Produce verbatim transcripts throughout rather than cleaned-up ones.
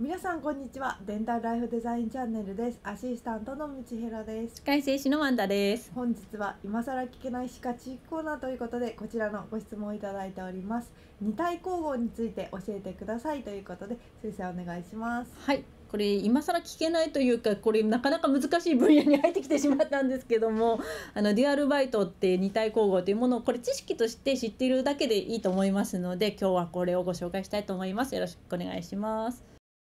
皆さんこんにちは。デンタルライフデザインチャンネルです。アシスタントの道弘です。 外製師のワンダです。 本日は今更聞けない歯科知識コーナーということで、こちらのご質問をいただいております。二体構合について教えてくださいということで、先生お願いします。 はい、これ今更聞けないというか、これなかなか難しい分野に入ってきてしまったんですけども、あのデュアルバイトって二体構合というものをこれ知識として知っているだけでいいと思いますので、今日はこれをご紹介したいと思います。よろしくお願いします。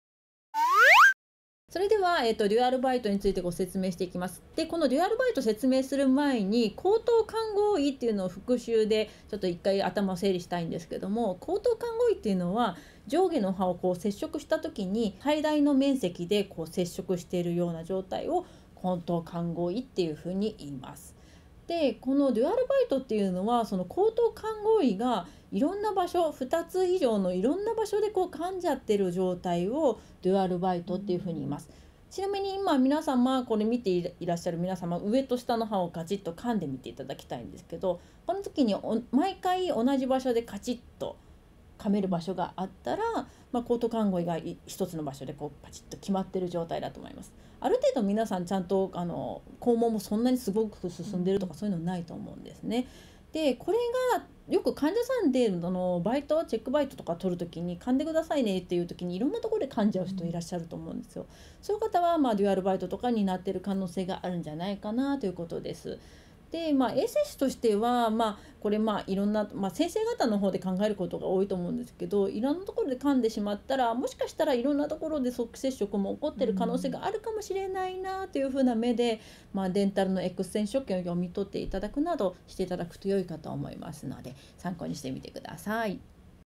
それでは、えーと、デュアルバイトについてご説明していきます。で、このデュアルバイト説明する前に、口頭看護医っていうのを復習でちょっと一回頭を整理したいんですけども、口頭看護医っていうのは上下の歯をこう接触した時に最大の面積でこう接触しているような状態を口頭看護医っていうふうに言います。で、このデュアルバイトっていうのはその口頭看護医がいろんな場所ふたつ以上のいろんな場所でこう噛んじゃってる状態をデュアルバイトっていうふうに言います。ちなみに今皆様これ見ていらっしゃる皆様、上と下の歯をカチッと噛んでみていただきたいんですけど、この時に毎回同じ場所でカチッと噛める場所があったら、まあ、口頭看護医が一つの場所でこうパチッと決まってる状態だと思います。ある程度皆さんちゃんとあの肛門もそんなにすごく進んでるとかそういうのないと思うんですね。でこれがよく患者さんであのバイトチェックバイトとか取るときに噛んでくださいねっていう時にいろんなところで噛んじゃう人いらっしゃると思うんですよ。そういう方はまあデュアルバイトとかになってる可能性があるんじゃないかなということです。で、まあ、衛生士としては、まあ、これまあいろんな、まあ、先生方の方で考えることが多いと思うんですけど、いろんなところで噛んでしまったらもしかしたらいろんなところで即接触も起こってる可能性があるかもしれないなというふうな目で、まあ、デンタルの X 線所見を読み取っていただくなどしていただくと良いかと思いますので参考にしてみてください。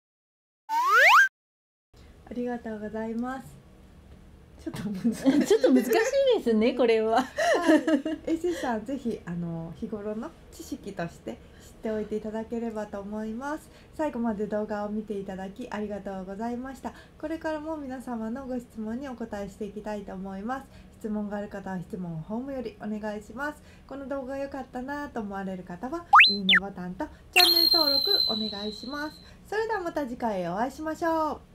ありがとうございます。ちょっと難しいちょっと難しいですねこれは。 はい、衛生士さんぜひあの日頃の知識として知っておいていただければと思います。最後まで動画を見ていただきありがとうございました。これからも皆様のご質問にお答えしていきたいと思います。質問がある方は質問をホームよりお願いします。この動画が良かったなと思われる方はいいねボタンとチャンネル登録お願いします。それではまた次回お会いしましょう。